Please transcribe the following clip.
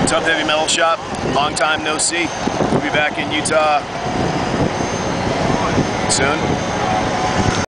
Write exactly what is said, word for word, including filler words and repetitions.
What's up, Heavy Metal Shop? Long time no see. We'll be back in Utah soon.